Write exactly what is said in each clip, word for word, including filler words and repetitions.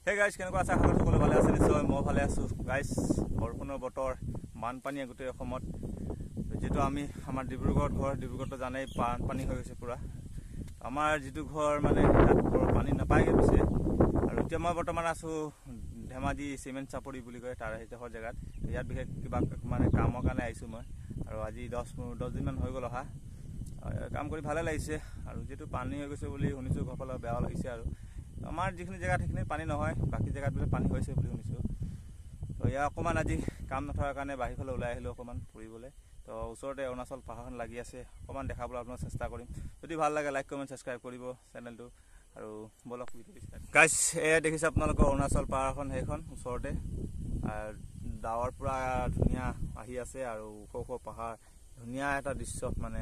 hey guys কেনেকুৱা আছে আশা সকলো ভালে আছে নিশ্চয় মই ভালে আছোঁ গাইজ বৰষুণৰ বতৰ বানপানী গোটেই অসমত যেটো আমি আমাৰ ডিব্ৰুগড় ঘৰ ডিব্ৰুগড়টো জানেই বানপানী হৈ গৈছে পুৰা আমাৰ যেটো ঘৰ মানে পানী নাপায়গে পিছে আৰু এতিয়া মই বৰ্তমান আছোঁ ধেমাজি সিমেন্ট চাপৰি বুলি কয় তাৰ হেতৰ জেগাত ইয়াত বিশেষ কিবা মানে কামৰ কাৰণে আইছো মই আৰু আজি দহ দহ দিন মান হৈ গল হা কাম কৰি ভালে লাগিছে আৰু যেটো পানী হৈ গৈছে বুলি শুনিছো ঘৰফালে বেয়া লাগিছে আৰু আমাৰ যিখিনি জায়গা সেইখিনি পানী নহয় বাকি জায়গাত বলে পানী হৈছে বুলি শুনিছো তো ইয়া অকমান আজি কাম নথকাৰ কাৰণে বাহিৰফালে ওলাই আহিলো অকমান ফুৰিবলৈ তো ওচৰতে অৰুণাচল পাহাৰখন লাগি আছে অকমান দেখাবলৈ আপোনাক চেষ্টা কৰিম যদি ভাল লাগে লাইক কমেন্ট সাবস্ক্ৰাইব কৰিব চেনেলটো আৰু বলক ভিডিও ষ্টাৰ্ট গাইস এ দেখিছে আপোনালোকৰ অৰুণাচল পাহাৰখন হেখন ওচৰতে আৰু ডাৱৰ পুৰা ধুনিয়া আহি আছে আৰু ওখ ওখ পাহাৰ ধুনিয়া এটা দৃশ্য মানে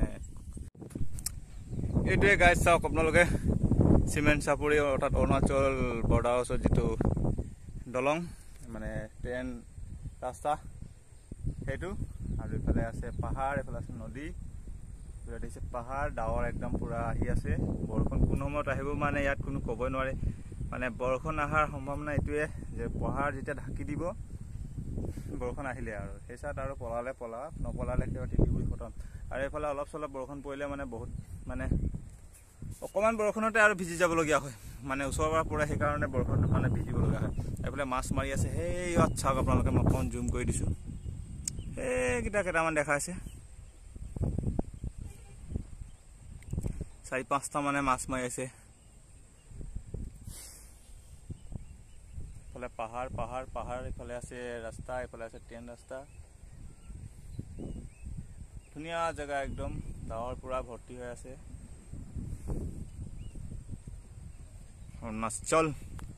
এইটোৱে গাইস চাওক আপোনালোকে সিমেন্ট চাপৰি অৰ্থাৎ অৰুণাচল বৰ্ডাৰ ওচৰত যেটো দলং মানে ট্ৰেন ৰাস্তা হেতু আৰু ইফালে আছে পাহাৰ ইফালে আছে নদী পুৰা দিছে পাহাৰ ডাৱৰ একদম পুৰা আহি আছে বৰষুণ কোন সময়ত আহিব মানে ইয়াত কোনো কবই নোৱাৰে মানে বৰষুণ আহাৰ সম্ভাৱনা এটোৱে যে পাহাৰ যেতিয়া ঢাকি দিব বৰষুণ আহিলে আৰু হেসাত আৰু পলালে পলা নপলালে কেও টিলিগুৰি খতম আৰু এফালে অলপ চলপ বৰষুণ পৰিলে মানে বহুত মানে অকমান বৰষুণতে আৰু ভিজি যাব লগিয়া হয় মানে ওচৰৰ পৰা পৰে সেই কাৰণে বৰষুণটো মানে ভিজিব লগা হয় এফালে মাছ মাৰি আছে হেই আচ্ছা আপোনালোকে মই ফোন জুম কৰি দিছো এই কিটা কেটামান দেখাইছে চাৰি পাঁচটা মানে মাছ মাৰি আছে এফালে পাহাৰ পাহাৰ পাহাৰ এফালে আছে ৰাস্তা এফালে আছে ট্ৰেন ৰাস্তা ধুনিয়া জায়গা একদম ডাৱৰ পুৰা ভৰ্তি হৈ আছে অৰুণাচল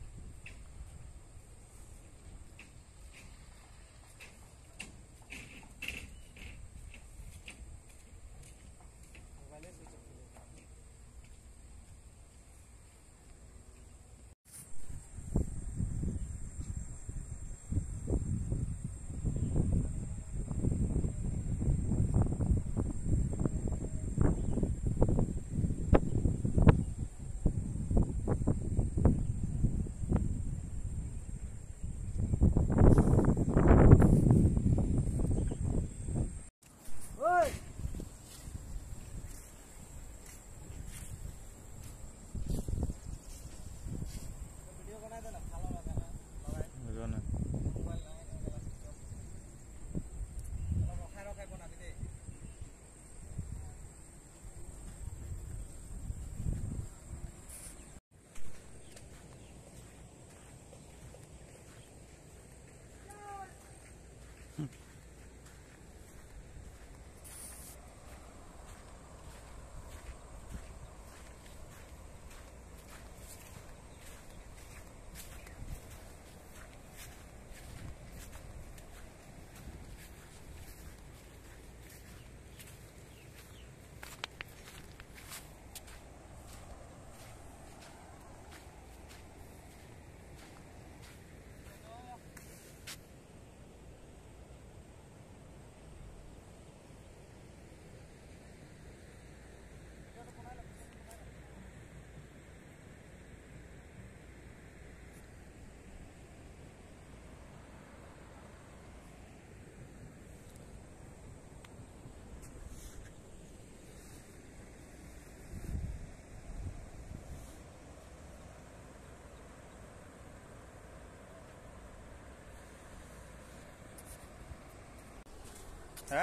হে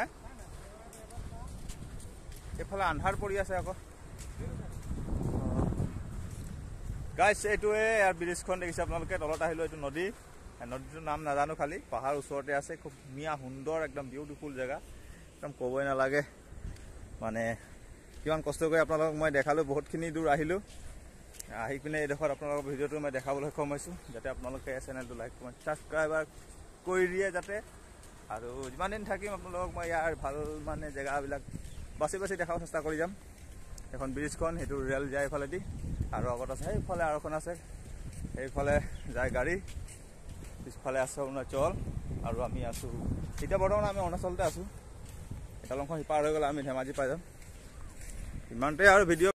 এফালে আন্ধাৰ পৰি আছে আকৌ গাইস এইটোৱে ইয়াৰ ব্ৰিজখন দেখিছে আপোনালোকে তলত আহিলো এইটো নদী নদীটোৰ নাম নাজানো খালি পাহাৰ ওচৰতে আছে খুব মিয়া সুন্দৰ একদম বিউটিফুল জায়গা একদম কবই নালাগে মানে কিমান কষ্ট কৰি আপোনালোকক মই দেখালো বহুতখিনি দূৰ আহিলো আহি পিনে এই দেখত আপোনালোকৰ ভিডিওটো মই দেখাবলৈ সক্ষম হৈছো যাতে আপোনালোকে চেনেলটো লাইক কমেন্ট সাবস্ক্ৰাইব কৰি দিয়ে যাতে আৰু যিমান দিন থাকিম আপোনালোকক মই ইয়াৰ ভাল মানে জায়গাবিলাক বাছি বাছি দেখাব চেষ্টা কৰি যাম এখন ব্ৰিজখন হেতু ৰেল যায় ফালেদি আৰু আগত আছে এইফালে আৰু এখন আছে এইফালে যায় গাড়ী পিছফালে আছে অৰুণাচল আৰু আমি আছো এতিয়া বৰ্তমান আমি অৰুণাচলতে আছো দলংখন হিপাৰ হৈ গ'লে আমি ধেমাজি পাই যাম ইমানতে আৰু ভিডিও